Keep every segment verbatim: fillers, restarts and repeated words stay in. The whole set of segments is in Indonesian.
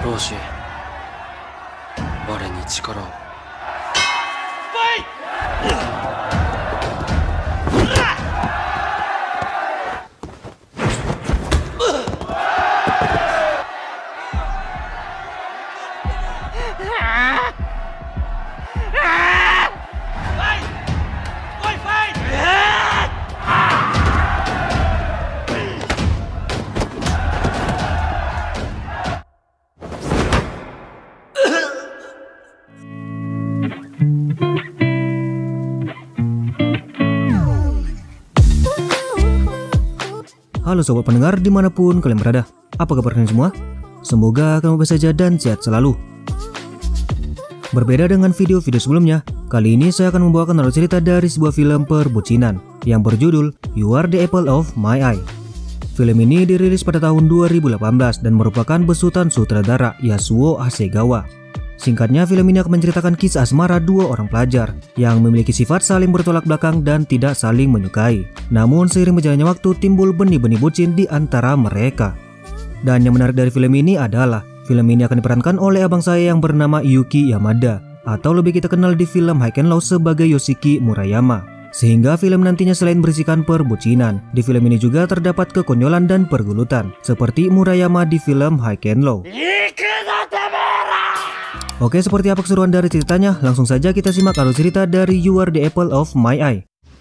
老子、我に力を。 Halo sobat pendengar dimanapun kalian berada, apa kabar kalian semua? Semoga kamu baik saja dan sehat selalu. Berbeda dengan video-video sebelumnya, kali ini saya akan membawakan alur cerita dari sebuah film perbucinan yang berjudul You Are the Apple of My Eye. Film ini dirilis pada tahun dua ribu delapan belas dan merupakan besutan sutradara Yasuo Hasegawa. Singkatnya, film ini akan menceritakan kisah asmara dua orang pelajar yang memiliki sifat saling bertolak belakang dan tidak saling menyukai. Namun seiring berjalannya waktu timbul benih-benih bucin di antara mereka. Dan yang menarik dari film ini adalah film ini akan diperankan oleh abang saya yang bernama Yuki Yamada, atau lebih kita kenal di film High and Low sebagai Yoshiki Murayama. Sehingga film nantinya selain berisikan perbucinan, di film ini juga terdapat kekonyolan dan pergulutan seperti Murayama di film High and Low. Oke, seperti apa keseruan dari ceritanya? Langsung saja kita simak alur cerita dari You Are the Apple of My Eye.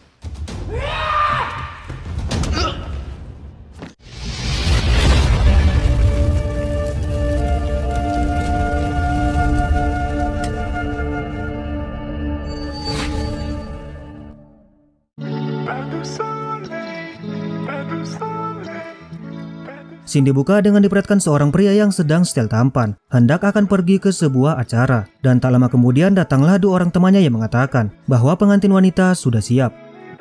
Scene dibuka dengan diperlihatkan seorang pria yang sedang setel tampan, hendak akan pergi ke sebuah acara. Dan tak lama kemudian datanglah dua orang temannya yang mengatakan bahwa pengantin wanita sudah siap.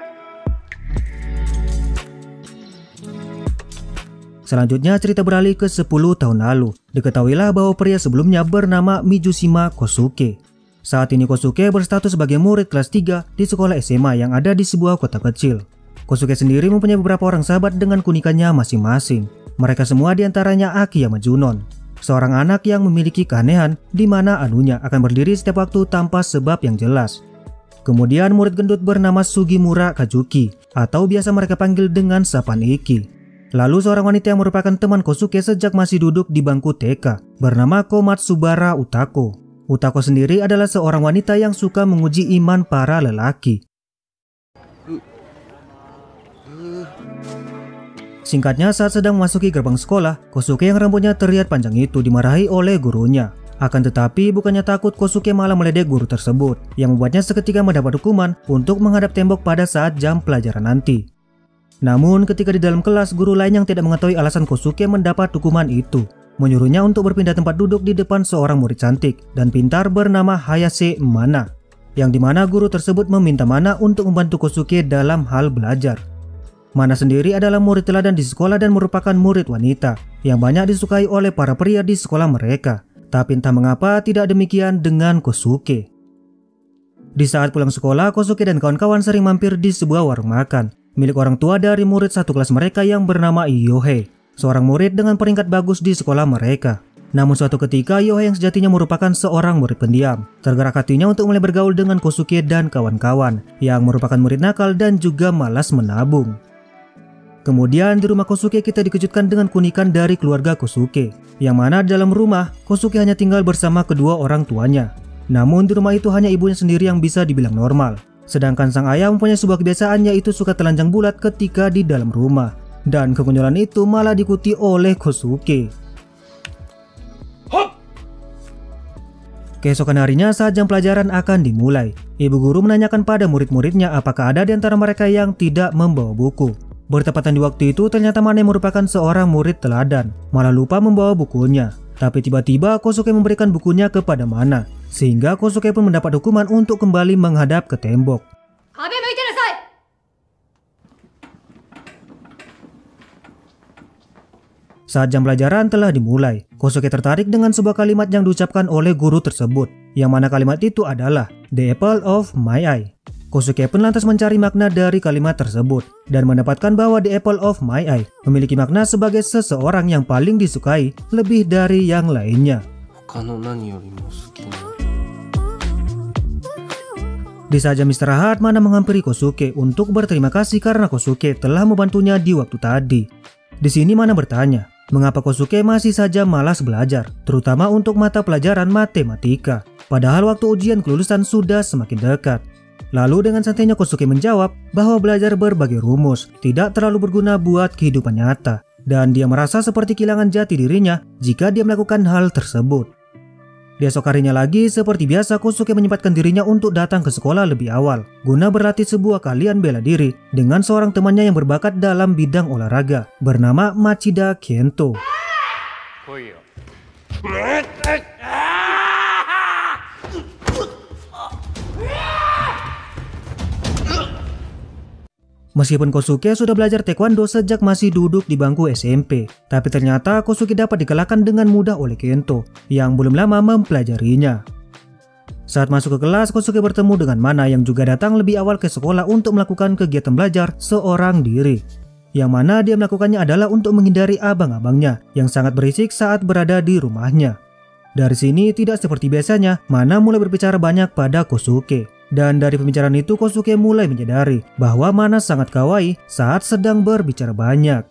Selanjutnya cerita beralih ke sepuluh tahun lalu. Diketahuilah bahwa pria sebelumnya bernama Mizushima Kosuke. Saat ini Kosuke berstatus sebagai murid kelas tiga di sekolah S M A yang ada di sebuah kota kecil. Kosuke sendiri mempunyai beberapa orang sahabat dengan keunikannya masing-masing. Mereka semua diantaranya Akiyama Junon, seorang anak yang memiliki keanehan di mana anunya akan berdiri setiap waktu tanpa sebab yang jelas. Kemudian murid gendut bernama Sugimura Kazuki, atau biasa mereka panggil dengan sapaan Iki. Lalu seorang wanita yang merupakan teman Kosuke sejak masih duduk di bangku T K, bernama Komatsubara Utako. Utako sendiri adalah seorang wanita yang suka menguji iman para lelaki. Singkatnya, saat sedang memasuki gerbang sekolah, Kosuke yang rambutnya terlihat panjang itu dimarahi oleh gurunya. Akan tetapi bukannya takut, Kosuke malah meledek guru tersebut, yang membuatnya seketika mendapat hukuman untuk menghadap tembok pada saat jam pelajaran nanti. Namun ketika di dalam kelas, guru lain yang tidak mengetahui alasan Kosuke mendapat hukuman itu menyuruhnya untuk berpindah tempat duduk di depan seorang murid cantik dan pintar bernama Hayase Mana, yang dimana guru tersebut meminta Mana untuk membantu Kosuke dalam hal belajar. Mana sendiri adalah murid teladan di sekolah dan merupakan murid wanita yang banyak disukai oleh para pria di sekolah mereka. Tapi entah mengapa tidak demikian dengan Kosuke. Di saat pulang sekolah, Kosuke dan kawan-kawan sering mampir di sebuah warung makan milik orang tua dari murid satu kelas mereka yang bernama Yohei, seorang murid dengan peringkat bagus di sekolah mereka. Namun suatu ketika, Yohei yang sejatinya merupakan seorang murid pendiam tergerak hatinya untuk mulai bergaul dengan Kosuke dan kawan-kawan yang merupakan murid nakal dan juga malas menabung. Kemudian di rumah Kosuke kita dikejutkan dengan keunikan dari keluarga Kosuke, yang mana di dalam rumah Kosuke hanya tinggal bersama kedua orang tuanya. Namun di rumah itu hanya ibunya sendiri yang bisa dibilang normal, sedangkan sang ayah mempunyai sebuah kebiasaan yaitu suka telanjang bulat ketika di dalam rumah. Dan kekonyolan itu malah diikuti oleh Kosuke. Hop! Keesokan harinya saat jam pelajaran akan dimulai, ibu guru menanyakan pada murid-muridnya apakah ada di antara mereka yang tidak membawa buku. Bertepatan di waktu itu ternyata Mana yang merupakan seorang murid teladan malah lupa membawa bukunya. Tapi tiba-tiba Kosuke memberikan bukunya kepada Mana, sehingga Kosuke pun mendapat hukuman untuk kembali menghadap ke tembok. Saat jam pelajaran telah dimulai, Kosuke tertarik dengan sebuah kalimat yang diucapkan oleh guru tersebut, yang mana kalimat itu adalah The Apple of My Eye. Kosuke pun lantas mencari makna dari kalimat tersebut dan mendapatkan bahwa The Apple of My Eye memiliki makna sebagai seseorang yang paling disukai lebih dari yang lainnya. Di saat jam istirahat, Mana menghampiri Kosuke untuk berterima kasih karena Kosuke telah membantunya di waktu tadi. Di sini Mana bertanya, mengapa Kosuke masih saja malas belajar, terutama untuk mata pelajaran matematika, padahal waktu ujian kelulusan sudah semakin dekat. Lalu dengan santainya Kosuke menjawab bahwa belajar berbagai rumus tidak terlalu berguna buat kehidupan nyata, dan dia merasa seperti kehilangan jati dirinya jika dia melakukan hal tersebut. Di esok harinya lagi, seperti biasa Kosuke menyempatkan dirinya untuk datang ke sekolah lebih awal guna berlatih sebuah keahlian bela diri dengan seorang temannya yang berbakat dalam bidang olahraga bernama Machida Kento. Meskipun Kosuke sudah belajar taekwondo sejak masih duduk di bangku S M P, tapi ternyata Kosuke dapat dikalahkan dengan mudah oleh Kento yang belum lama mempelajarinya. Saat masuk ke kelas, Kosuke bertemu dengan Mana yang juga datang lebih awal ke sekolah untuk melakukan kegiatan belajar seorang diri. Yang mana dia melakukannya adalah untuk menghindari abang-abangnya yang sangat berisik saat berada di rumahnya. Dari sini tidak seperti biasanya, Mana mulai berbicara banyak pada Kosuke. Dan dari pembicaraan itu Kosuke mulai menyadari bahwa Mana sangat kawaii saat sedang berbicara banyak.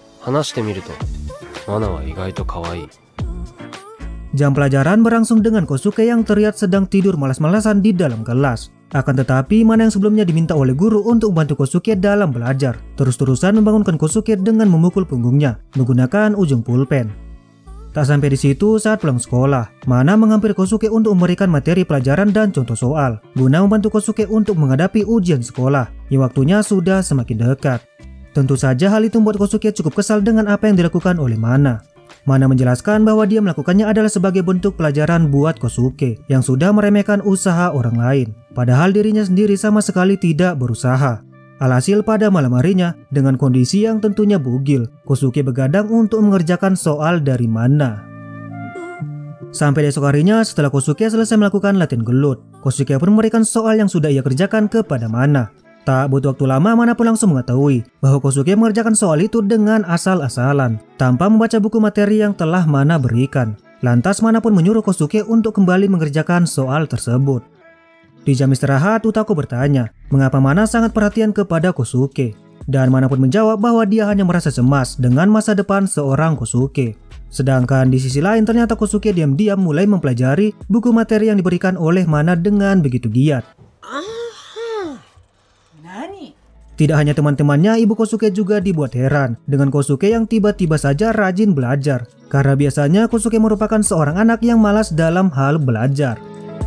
Jam pelajaran berlangsung dengan Kosuke yang terlihat sedang tidur malas-malasan di dalam kelas. Akan tetapi Mana yang sebelumnya diminta oleh guru untuk membantu Kosuke dalam belajar, terus-terusan membangunkan Kosuke dengan memukul punggungnya menggunakan ujung pulpen. Tak sampai di situ, saat pulang sekolah, Mana menghampiri Kosuke untuk memberikan materi pelajaran dan contoh soal, guna membantu Kosuke untuk menghadapi ujian sekolah yang waktunya sudah semakin dekat. Tentu saja hal itu membuat Kosuke cukup kesal dengan apa yang dilakukan oleh Mana. Mana menjelaskan bahwa dia melakukannya adalah sebagai bentuk pelajaran buat Kosuke yang sudah meremehkan usaha orang lain, padahal dirinya sendiri sama sekali tidak berusaha. Alhasil pada malam harinya, dengan kondisi yang tentunya bugil, Kosuke begadang untuk mengerjakan soal dari Mana. Sampai esok harinya, setelah Kosuke selesai melakukan latihan gelut, Kosuke pun memberikan soal yang sudah ia kerjakan kepada Mana. Tak butuh waktu lama, Mana pun langsung mengetahui bahwa Kosuke mengerjakan soal itu dengan asal-asalan, tanpa membaca buku materi yang telah Mana berikan. Lantas Mana pun menyuruh Kosuke untuk kembali mengerjakan soal tersebut. Di jam istirahat, Utako bertanya mengapa Mana sangat perhatian kepada Kosuke. Dan Mana pun menjawab bahwa dia hanya merasa cemas dengan masa depan seorang Kosuke. Sedangkan di sisi lain ternyata Kosuke diam-diam mulai mempelajari buku materi yang diberikan oleh Mana dengan begitu giat. Tidak hanya teman-temannya, ibu Kosuke juga dibuat heran dengan Kosuke yang tiba-tiba saja rajin belajar. Karena biasanya Kosuke merupakan seorang anak yang malas dalam hal belajar.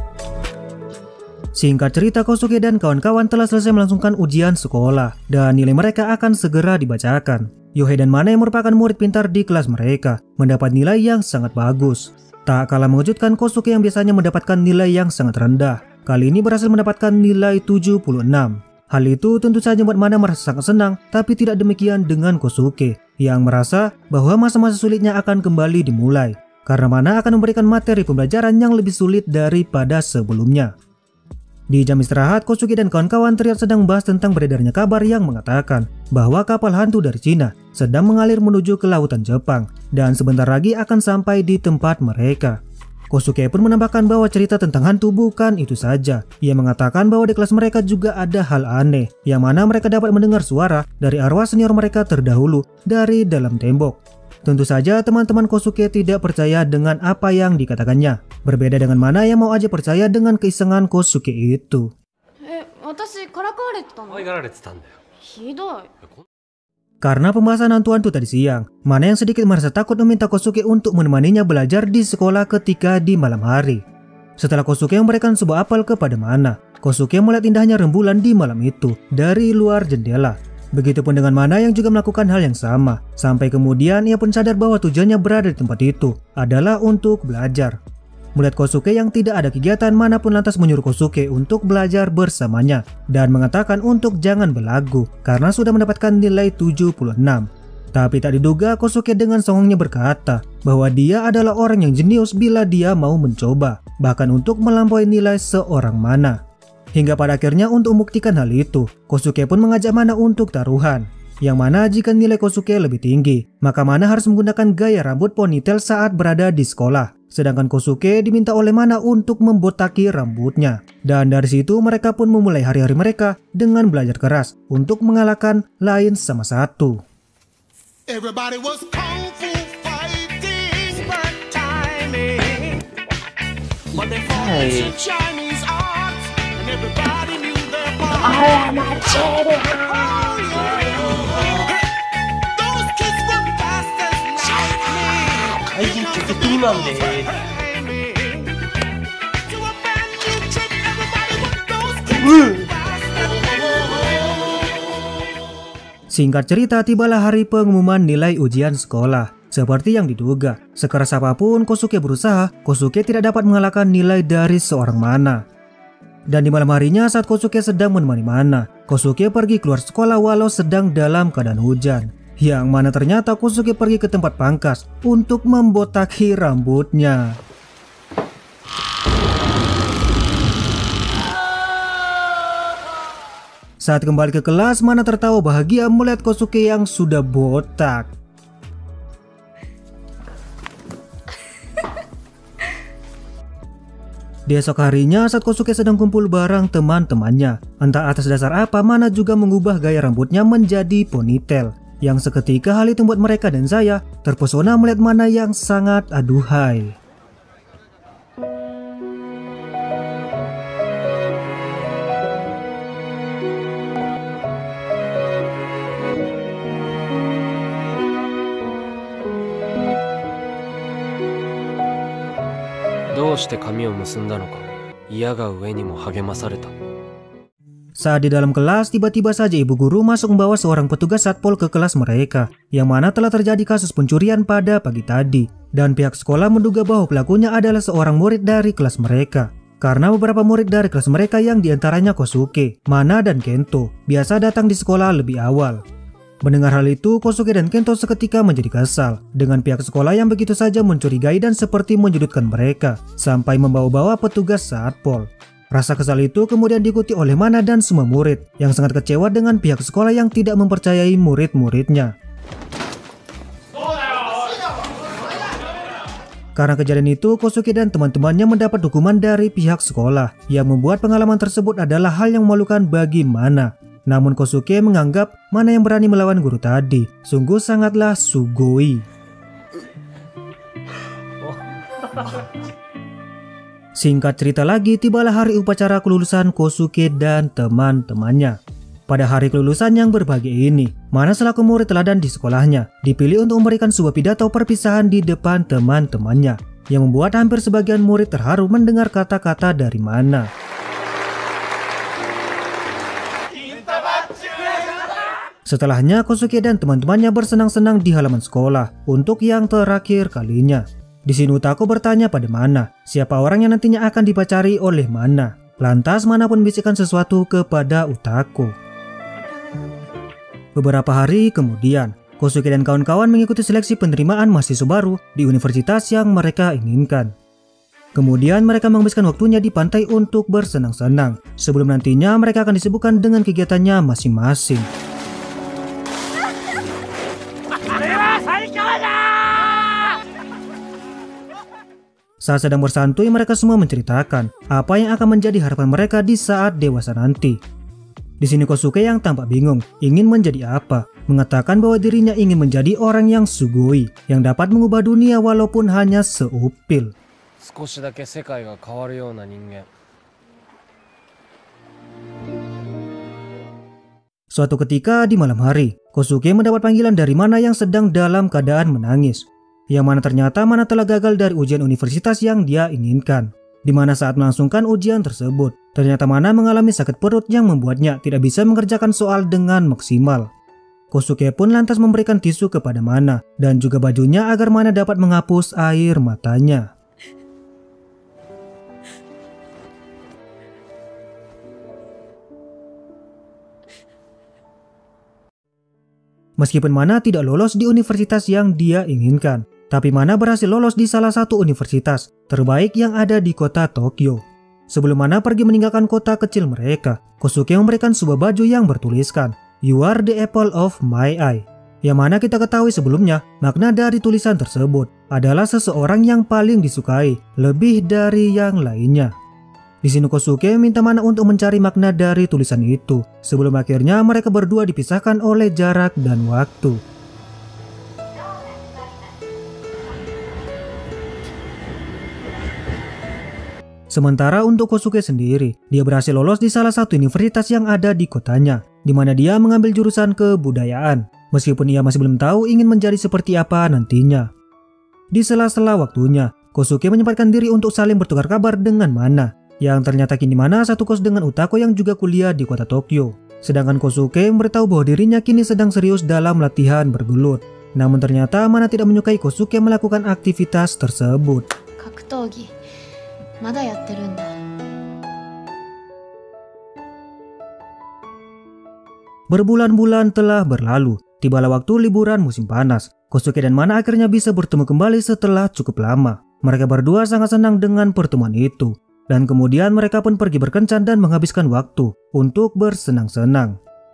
Singkat cerita, Kosuke dan kawan-kawan telah selesai melangsungkan ujian sekolah dan nilai mereka akan segera dibacakan. Yohei dan Mana yang merupakan murid pintar di kelas mereka mendapat nilai yang sangat bagus. Tak kalah mengejutkan, Kosuke yang biasanya mendapatkan nilai yang sangat rendah, kali ini berhasil mendapatkan nilai tujuh puluh enam. Hal itu tentu saja membuat Mana merasa sangat senang, tapi tidak demikian dengan Kosuke yang merasa bahwa masa-masa sulitnya akan kembali dimulai karena Mana akan memberikan materi pembelajaran yang lebih sulit daripada sebelumnya. Di jam istirahat, Kosuke dan kawan-kawan terlihat sedang membahas tentang beredarnya kabar yang mengatakan bahwa kapal hantu dari Cina sedang mengalir menuju ke lautan Jepang dan sebentar lagi akan sampai di tempat mereka. Kosuke pun menambahkan bahwa cerita tentang hantu bukan itu saja. Ia mengatakan bahwa di kelas mereka juga ada hal aneh, yang mana mereka dapat mendengar suara dari arwah senior mereka terdahulu dari dalam tembok. Tentu saja teman-teman Kosuke tidak percaya dengan apa yang dikatakannya. Berbeda dengan Mana yang mau aja percaya dengan keisengan Kosuke itu. Karena pembahasan hantu-hantu tadi siang, Mana yang sedikit merasa takut meminta Kosuke untuk menemaninya belajar di sekolah ketika di malam hari. Setelah Kosuke memberikan sebuah apel kepada Mana, Kosuke melihat indahnya rembulan di malam itu dari luar jendela. Begitupun dengan Mana yang juga melakukan hal yang sama. Sampai kemudian ia pun sadar bahwa tujuannya berada di tempat itu adalah untuk belajar. Melihat Kosuke yang tidak ada kegiatan, Mana pun lantas menyuruh Kosuke untuk belajar bersamanya dan mengatakan untuk jangan berlagu karena sudah mendapatkan nilai tujuh puluh enam. Tapi tak diduga Kosuke dengan songongnya berkata bahwa dia adalah orang yang jenius bila dia mau mencoba, bahkan untuk melampaui nilai seorang Mana. Hingga pada akhirnya untuk membuktikan hal itu, Kosuke pun mengajak Mana untuk taruhan. yang mana jika nilai Kosuke lebih tinggi, maka Mana harus menggunakan gaya rambut ponytail saat berada di sekolah. Sedangkan Kosuke diminta oleh Mana untuk membotaki rambutnya. Dan dari situ mereka pun memulai hari-hari mereka dengan belajar keras untuk mengalahkan lain sama satu. Everybody was kung fu fighting, but timing. But they fought in Chinese arts, and everybody knew their part. Oh, yeah. Those kids were fast as lightning. I think it's a demon day. To a brand new trip, everybody with those kids. Singkat cerita, tibalah hari pengumuman nilai ujian sekolah. Seperti yang diduga, sekeras apapun Kosuke berusaha, Kosuke tidak dapat mengalahkan nilai dari seorang Mana. Dan di malam harinya saat Kosuke sedang menemani Mana, Kosuke pergi keluar sekolah walau sedang dalam keadaan hujan. Yang mana ternyata Kosuke pergi ke tempat pangkas untuk membotaki rambutnya. Saat kembali ke kelas, Mana tertawa bahagia melihat Kosuke yang sudah botak. Di esok harinya saat Kosuke sedang kumpul bareng teman-temannya, entah atas dasar apa Mana juga mengubah gaya rambutnya menjadi ponytail. Yang seketika hal itu membuat mereka dan saya terpesona melihat Mana yang sangat aduhai. Saat di dalam kelas, tiba-tiba saja ibu guru masuk membawa seorang petugas satpol ke kelas mereka, yang mana telah terjadi kasus pencurian pada pagi tadi. Dan pihak sekolah menduga bahwa pelakunya adalah seorang murid dari kelas mereka. Karena beberapa murid dari kelas mereka yang diantaranya Kosuke, Mana, dan Kento biasa datang di sekolah lebih awal. Mendengar hal itu, Kosuke dan Kento seketika menjadi kesal dengan pihak sekolah yang begitu saja mencurigai dan seperti menyudutkan mereka sampai membawa-bawa petugas satpol. Rasa kesal itu kemudian diikuti oleh Mana dan semua murid yang sangat kecewa dengan pihak sekolah yang tidak mempercayai murid-muridnya. Karena kejadian itu, Kosuke dan teman-temannya mendapat hukuman dari pihak sekolah yang membuat pengalaman tersebut adalah hal yang memalukan bagi Mana. Namun Kosuke menganggap Mana yang berani melawan guru tadi sungguh sangatlah sugoi. Singkat cerita lagi, tibalah hari upacara kelulusan Kosuke dan teman-temannya. Pada hari kelulusan yang berbahagia ini, Mana selaku murid teladan di sekolahnya dipilih untuk memberikan sebuah pidato perpisahan di depan teman-temannya, yang membuat hampir sebagian murid terharu mendengar kata-kata dari Mana. Setelahnya, Kosuke dan teman-temannya bersenang-senang di halaman sekolah untuk yang terakhir kalinya. Di sini Utako bertanya pada Mana, siapa orang yang nantinya akan dipacari oleh Mana. Lantas Mana pun membisikkan sesuatu kepada Utako. Beberapa hari kemudian, Kosuke dan kawan-kawan mengikuti seleksi penerimaan mahasiswa baru di universitas yang mereka inginkan. Kemudian mereka menghabiskan waktunya di pantai untuk bersenang-senang, sebelum nantinya mereka akan disibukkan dengan kegiatannya masing-masing. Saat sedang bersantui, mereka semua menceritakan apa yang akan menjadi harapan mereka di saat dewasa nanti. Di sini Kosuke yang tampak bingung ingin menjadi apa, mengatakan bahwa dirinya ingin menjadi orang yang sugoi, yang dapat mengubah dunia walaupun hanya seupil. Suatu ketika di malam hari, Kosuke mendapat panggilan dari Mana yang sedang dalam keadaan menangis. Yang mana ternyata Mana telah gagal dari ujian universitas yang dia inginkan. Di mana saat melangsungkan ujian tersebut, ternyata Mana mengalami sakit perut yang membuatnya tidak bisa mengerjakan soal dengan maksimal. Kosuke pun lantas memberikan tisu kepada Mana dan juga bajunya agar Mana dapat menghapus air matanya. Meskipun Mana tidak lolos di universitas yang dia inginkan, tapi Mana berhasil lolos di salah satu universitas terbaik yang ada di kota Tokyo. Sebelum Mana pergi meninggalkan kota kecil mereka, Kosuke memberikan sebuah baju yang bertuliskan, "You are the apple of my eye." Yang mana kita ketahui sebelumnya, makna dari tulisan tersebut adalah seseorang yang paling disukai lebih dari yang lainnya. Di sini Kosuke minta Mana untuk mencari makna dari tulisan itu, sebelum akhirnya mereka berdua dipisahkan oleh jarak dan waktu. Sementara untuk Kosuke sendiri, dia berhasil lolos di salah satu universitas yang ada di kotanya, di mana dia mengambil jurusan kebudayaan, meskipun ia masih belum tahu ingin menjadi seperti apa nantinya. Di sela-sela waktunya, Kosuke menyempatkan diri untuk saling bertukar kabar dengan Mana, yang ternyata kini Mana satu kos dengan Utako yang juga kuliah di kota Tokyo. Sedangkan Kosuke memberitahu bahwa dirinya kini sedang serius dalam latihan bergelut. Namun ternyata Mana tidak menyukai Kosuke melakukan aktivitas tersebut. Kakutogi, mada yatteru nda. Berbulan-bulan telah berlalu, tibalah waktu liburan musim panas. Kosuke dan Mana akhirnya bisa bertemu kembali setelah cukup lama. Mereka berdua sangat senang dengan pertemuan itu. Dan kemudian mereka pun pergi berkencan dan menghabiskan waktu untuk bersenang-senang.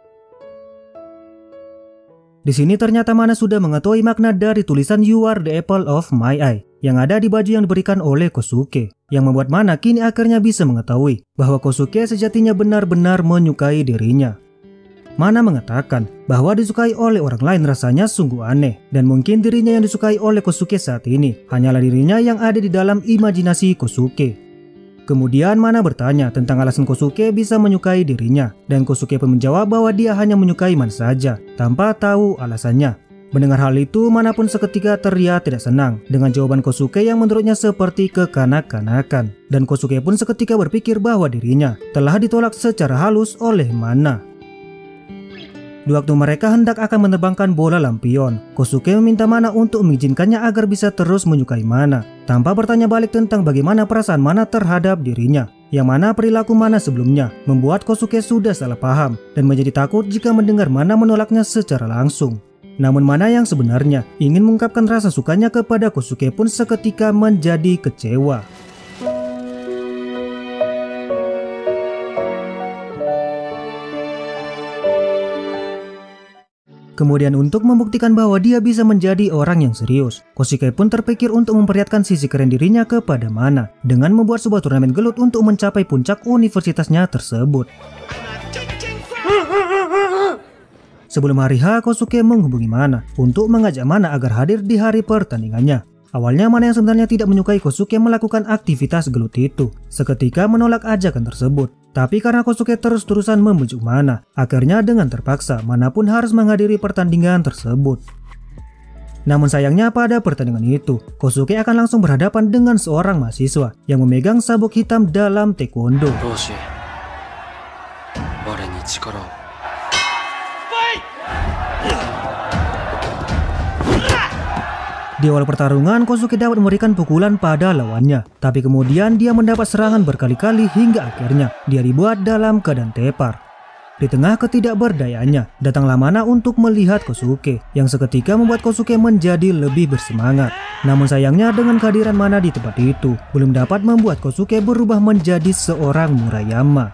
Di sini ternyata Mana sudah mengetahui makna dari tulisan "You are the apple of my eye" yang ada di baju yang diberikan oleh Kosuke, yang membuat Mana kini akhirnya bisa mengetahui bahwa Kosuke sejatinya benar-benar menyukai dirinya. Mana mengatakan bahwa disukai oleh orang lain rasanya sungguh aneh, dan mungkin dirinya yang disukai oleh Kosuke saat ini hanyalah dirinya yang ada di dalam imajinasi Kosuke. Kemudian Mana bertanya tentang alasan Kosuke bisa menyukai dirinya, dan Kosuke pun menjawab bahwa dia hanya menyukai Mana saja, tanpa tahu alasannya. Mendengar hal itu, Mana pun seketika terlihat tidak senang dengan jawaban Kosuke yang menurutnya seperti kekanak-kanakan. Dan Kosuke pun seketika berpikir bahwa dirinya telah ditolak secara halus oleh Mana. Di waktu mereka hendak akan menerbangkan bola lampion, Kosuke meminta Mana untuk mengizinkannya agar bisa terus menyukai Mana, tanpa bertanya balik tentang bagaimana perasaan Mana terhadap dirinya. Yang mana perilaku Mana sebelumnya membuat Kosuke sudah salah paham dan menjadi takut jika mendengar Mana menolaknya secara langsung. Namun Mana yang sebenarnya ingin mengungkapkan rasa sukanya kepada Kosuke pun seketika menjadi kecewa. Kemudian untuk membuktikan bahwa dia bisa menjadi orang yang serius, Kosuke pun terpikir untuk memperlihatkan sisi keren dirinya kepada Mana dengan membuat sebuah turnamen gelut untuk mencapai puncak universitasnya tersebut. Sebelum hari H, Kosuke menghubungi Mana untuk mengajak Mana agar hadir di hari pertandingannya. Awalnya Mana yang sebenarnya tidak menyukai Kosuke melakukan aktivitas gelut itu, seketika menolak ajakan tersebut. Tapi karena Kosuke terus-terusan membujuk Mana, akhirnya dengan terpaksa Mana pun harus menghadiri pertandingan tersebut. Namun sayangnya pada pertandingan itu, Kosuke akan langsung berhadapan dengan seorang mahasiswa yang memegang sabuk hitam dalam taekwondo. Di awal pertarungan, Kosuke dapat memberikan pukulan pada lawannya, tapi kemudian dia mendapat serangan berkali-kali hingga akhirnya dia dibuat dalam keadaan tepar. Di tengah ketidakberdayaannya, datanglah Mana untuk melihat Kosuke, yang seketika membuat Kosuke menjadi lebih bersemangat. Namun sayangnya dengan kehadiran Mana di tempat itu, belum dapat membuat Kosuke berubah menjadi seorang Murayama.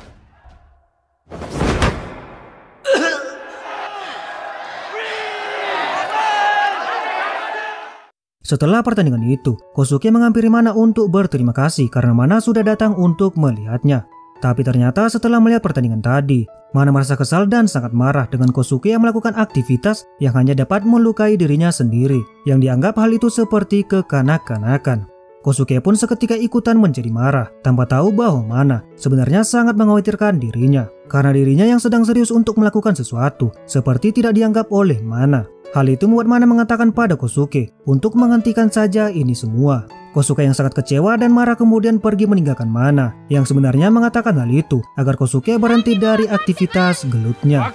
Setelah pertandingan itu, Kosuke menghampiri Mana untuk berterima kasih karena Mana sudah datang untuk melihatnya. Tapi ternyata setelah melihat pertandingan tadi, Mana merasa kesal dan sangat marah dengan Kosuke yang melakukan aktivitas yang hanya dapat melukai dirinya sendiri, yang dianggap hal itu seperti kekanak-kanakan. Kosuke pun seketika ikutan menjadi marah, tanpa tahu bahwa Mana sebenarnya sangat mengkhawatirkan dirinya, karena dirinya yang sedang serius untuk melakukan sesuatu, seperti tidak dianggap oleh Mana. Hal itu membuat Mana mengatakan pada Kosuke untuk menghentikan saja ini semua. Kosuke yang sangat kecewa dan marah kemudian pergi meninggalkan Mana, yang sebenarnya mengatakan hal itu agar Kosuke berhenti dari aktivitas gelutnya.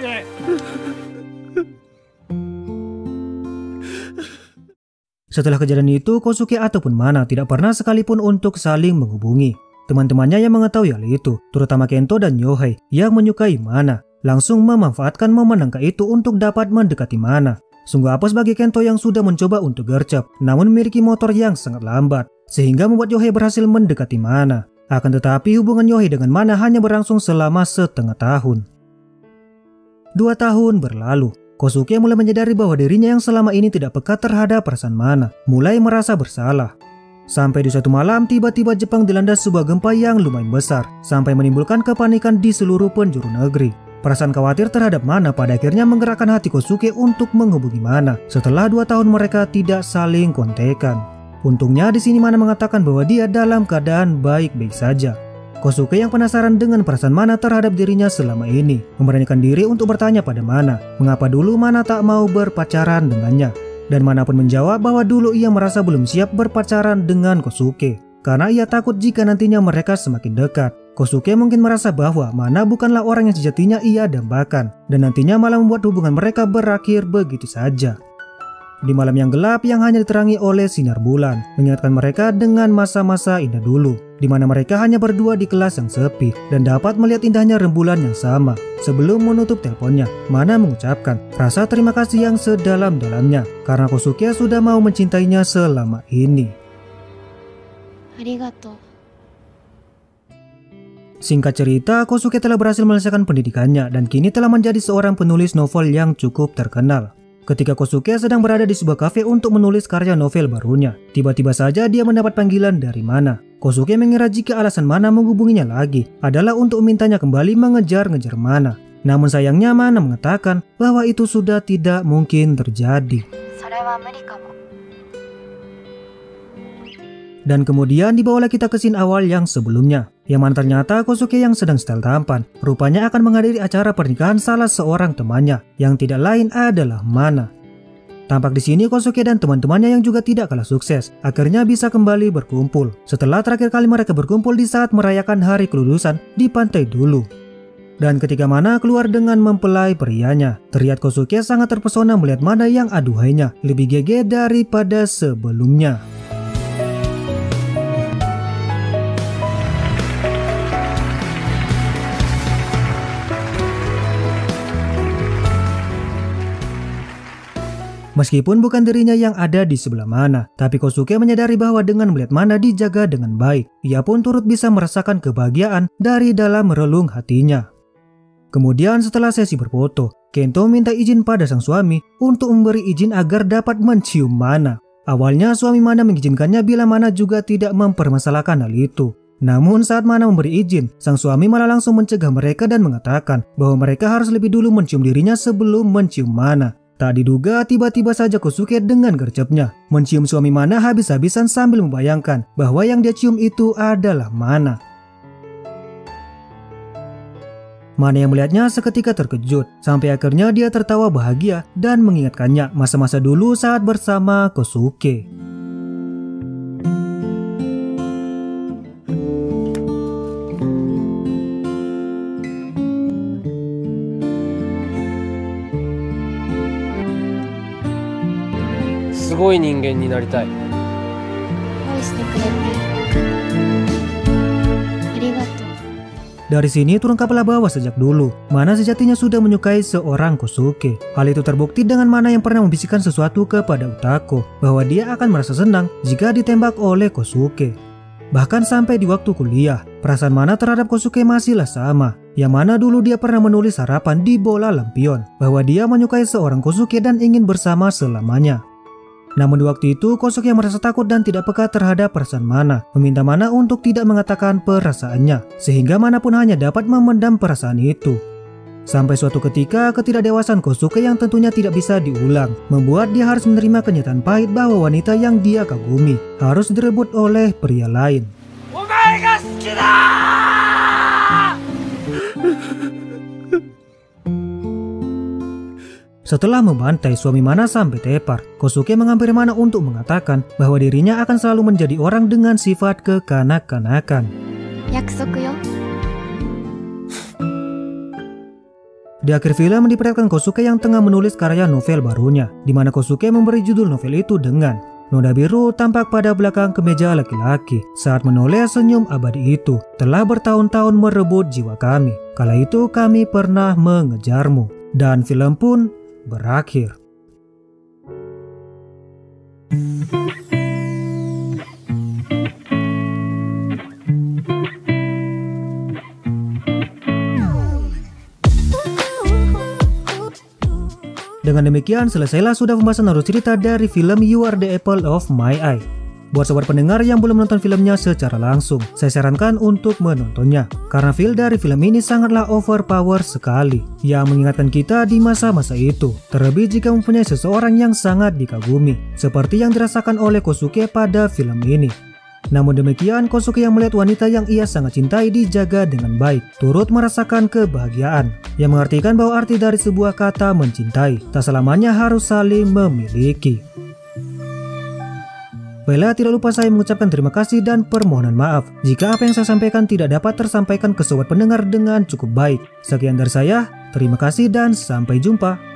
Setelah kejadian itu, Kosuke ataupun Mana tidak pernah sekalipun untuk saling menghubungi. Teman-temannya yang mengetahui hal itu, terutama Kento dan Yohei yang menyukai Mana, langsung memanfaatkan momen langka itu untuk dapat mendekati Mana. Sungguh apes bagi Kento yang sudah mencoba untuk gercep, namun memiliki motor yang sangat lambat, sehingga membuat Yohei berhasil mendekati Mana. Akan tetapi hubungan Yohei dengan Mana hanya berlangsung selama setengah tahun. Dua tahun berlalu. Kosuke mulai menyadari bahwa dirinya yang selama ini tidak peka terhadap perasaan Mana, mulai merasa bersalah. Sampai di suatu malam, tiba-tiba Jepang dilanda sebuah gempa yang lumayan besar, sampai menimbulkan kepanikan di seluruh penjuru negeri. Perasaan khawatir terhadap Mana pada akhirnya menggerakkan hati Kosuke untuk menghubungi Mana setelah dua tahun mereka tidak saling kontekan. Untungnya di sini Mana mengatakan bahwa dia dalam keadaan baik-baik saja. Kosuke yang penasaran dengan perasaan Mana terhadap dirinya selama ini memberanikan diri untuk bertanya pada Mana mengapa dulu Mana tak mau berpacaran dengannya. Dan Mana pun menjawab bahwa dulu ia merasa belum siap berpacaran dengan Kosuke karena ia takut jika nantinya mereka semakin dekat. Kosuke mungkin merasa bahwa Mana bukanlah orang yang sejatinya ia dambakan dan nantinya malah membuat hubungan mereka berakhir begitu saja. Di malam yang gelap yang hanya diterangi oleh sinar bulan, mengingatkan mereka dengan masa-masa indah dulu, di mana mereka hanya berdua di kelas yang sepi dan dapat melihat indahnya rembulan yang sama. Sebelum menutup teleponnya, Mana mengucapkan rasa terima kasih yang sedalam-dalamnya karena Kosuke sudah mau mencintainya selama ini. Arigato. Singkat cerita, Kosuke telah berhasil menyelesaikan pendidikannya dan kini telah menjadi seorang penulis novel yang cukup terkenal. Ketika Kosuke sedang berada di sebuah kafe untuk menulis karya novel barunya, tiba-tiba saja dia mendapat panggilan dari Mana. Kosuke mengira jika alasan Mana menghubunginya lagi adalah untuk memintanya kembali mengejar-ngejar Mana. Namun sayangnya Mana mengatakan bahwa itu sudah tidak mungkin terjadi. Dan kemudian dibawalah kita ke scene awal yang sebelumnya, yang mana ternyata Kosuke yang sedang style tampan rupanya akan menghadiri acara pernikahan salah seorang temannya yang tidak lain adalah Mana. Tampak di sini Kosuke dan teman-temannya yang juga tidak kalah sukses akhirnya bisa kembali berkumpul setelah terakhir kali mereka berkumpul di saat merayakan hari kelulusan di pantai dulu. Dan ketika Mana keluar dengan mempelai prianya, terlihat Kosuke sangat terpesona melihat Mana yang aduhainya lebih gege daripada sebelumnya. Meskipun bukan dirinya yang ada di sebelah Mana, tapi Kosuke menyadari bahwa dengan melihat Mana dijaga dengan baik, ia pun turut bisa merasakan kebahagiaan dari dalam relung hatinya. Kemudian setelah sesi berfoto, Kento minta izin pada sang suami untuk memberi izin agar dapat mencium Mana. Awalnya suami Mana mengizinkannya bila Mana juga tidak mempermasalahkan hal itu. Namun saat Mana memberi izin, sang suami malah langsung mencegah mereka dan mengatakan bahwa mereka harus lebih dulu mencium dirinya sebelum mencium Mana. Tak diduga tiba-tiba saja Kosuke dengan gercepnya mencium suami Mana habis-habisan sambil membayangkan bahwa yang dia cium itu adalah Mana. Mana yang melihatnya seketika terkejut sampai akhirnya dia tertawa bahagia dan mengingatkannya masa-masa dulu saat bersama Kosuke. Sugoi ningen ni naritai. 恋してくれてありがとう。 Dari sini terungkaplah bahwa sejak dulu Mana sejatinya sudah menyukai seorang Kosuke. Hal itu terbukti dengan Mana yang pernah membisikkan sesuatu kepada Utako bahwa dia akan merasa senang jika ditembak oleh Kosuke. Bahkan sampai di waktu kuliah, perasaan Mana terhadap Kosuke masihlah sama. Yang mana dulu dia pernah menulis harapan di bola lampion bahwa dia menyukai seorang Kosuke dan ingin bersama selamanya. Namun di waktu itu Kosuke merasa takut dan tidak peka terhadap perasaan Mana, meminta Mana untuk tidak mengatakan perasaannya, sehingga Mana pun hanya dapat memendam perasaan itu. Sampai suatu ketika ketidakdewasaan Kosuke yang tentunya tidak bisa diulang, membuat dia harus menerima kenyataan pahit bahwa wanita yang dia kagumi harus direbut oleh pria lain. Omae ga suki da! Setelah membantai suami Mana sampai tepar, Kosuke menghampiri Mana untuk mengatakan bahwa dirinya akan selalu menjadi orang dengan sifat kekanak-kanakan. Yakusoku yo. Di akhir film diperlihatkan Kosuke yang tengah menulis karya novel barunya, di mana Kosuke memberi judul novel itu dengan noda biru tampak pada belakang kemeja laki-laki saat menoleh senyum abadi itu telah bertahun-tahun merebut jiwa kami. Kala itu kami pernah mengejarmu. Dan film pun berakhir. Dengan demikian, selesailah sudah pembahasan alur cerita dari film You Are the Apple of My Eye. Buat sobat pendengar yang belum menonton filmnya secara langsung, saya sarankan untuk menontonnya. Karena feel dari film ini sangatlah overpower sekali, yang mengingatkan kita di masa-masa itu. Terlebih jika mempunyai seseorang yang sangat dikagumi, seperti yang dirasakan oleh Kosuke pada film ini. Namun demikian, Kosuke yang melihat wanita yang ia sangat cintai dijaga dengan baik, turut merasakan kebahagiaan, yang mengartikan bahwa arti dari sebuah kata mencintai tak selamanya harus saling memiliki. Baiklah, tidak lupa saya mengucapkan terima kasih dan permohonan maaf jika apa yang saya sampaikan tidak dapat tersampaikan ke sobat pendengar dengan cukup baik. Sekian dari saya, terima kasih dan sampai jumpa.